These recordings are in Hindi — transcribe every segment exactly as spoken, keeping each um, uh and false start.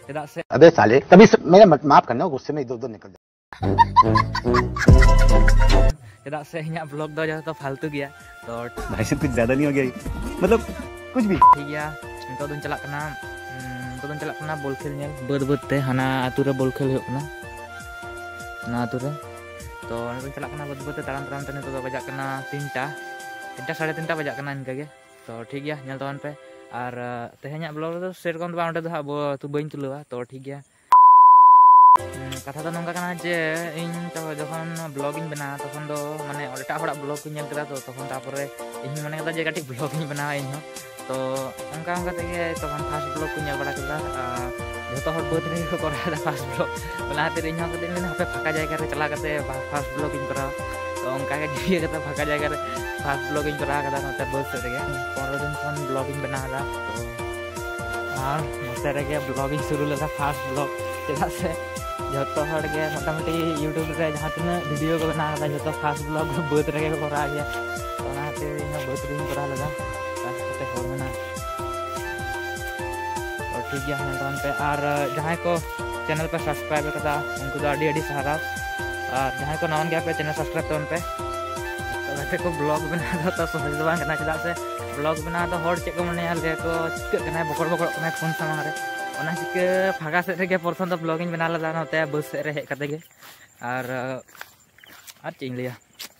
चेदा से अबे साले तभी मेरे माफ करना गुस्से में इधर उधर निकल जाए चेदा से इन्या ब्लॉग दो जो तो फालतू गया तो भाई से कुछ ज्यादा नहीं हो गया मतलब कुछ भी ठीक गया तो दुन चला कना तो दुन चला कना बॉल खेल नेल बद बद ते हाना आतु रे बॉल खेल हो कना ना आतु रे तो दुन चला कना बद बद ते ताराम ताराम तने तो बजा कना तीनटा तीनटा साढ़े तीनटा बजा कना इनका गे तो ठीक गया नेल तवन पे और तेहन्या ब्लॉग रे सेरकम तो बाउंडे दो हाबो तु बइन तुलवा तो ठीक गया कथा तो नंगा कना जे इन तो जखन ब्लॉगिंग बना तखन दो माने एटा हड़ा ब्लॉग को नेल करा तो तखन तापरे इन माने कदा जे काटी ब्लॉगिंग बना इन तो अंका अंका तेगे तखन फास्ट ब्लॉग को नेल बड़ा करा जतो हड़ बद रे को करा फास्ट ब्लॉग बनाते इन हो कदे हापे फाका जायगा रे चला कते फास्ट ब्लॉगिंग करा तो अंका के जिए कते फाका जायगा रे फास्ट ब्लॉगिंग करा कदा नते बस रे पंद्रह दिन खन ब्लॉगिंग बना दा तो और नते रे ब्लॉगिंग शुरू लगा फास्ट ब्लॉग चेदा से जो हड़ के मोटामुटी यूट्यूब रे जहाँ तीन वीडियो को बना जो फास्ट ब्लॉग बद रे करा गया तो बद रे करा लगा होना और ठीक गया तहन पे और जहाँ को चैनल पे सब्सक्राइब कदा उनको तो अड़ी अड़ी साराव और जहाँ को नवन गया पे चैनल सब्सक्राइब तहन पे तो वैसे को ब्लॉग बना तो सहज दो बांग चेदा से ब्लॉग बना तो हड़ चेक को मन को चिका बकड़ बकड़ फोन सामने रे ओना चिके फागा से रे प्रथम तो ब्लॉगिंग बना लगा नते बस से रे हेज कते गे और और चेक लिया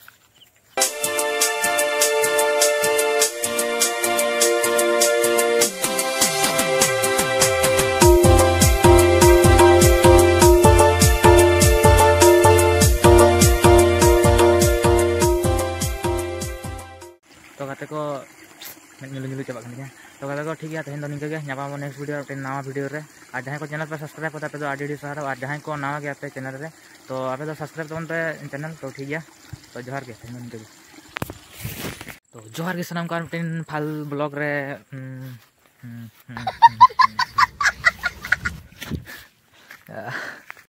तो कते को ᱧᱩᱞᱩ ᱧᱩᱞᱩ चाबा गया तो कते को ठीक है तेहन तो निका नामा नेक्स्ट वीडियो नवा वीडियो रे और जहाँ को चैनल पे सब्सक्राइब करते पे तो आडी सहारा और जहाँ को नवा गया पे चैनल रे तो आपे तो सब्सक्राइब तबन पे चैनल तो ठीक है तो जोहार के तेहन निका तो जोहार के सनाम का फाल ब्लॉग रे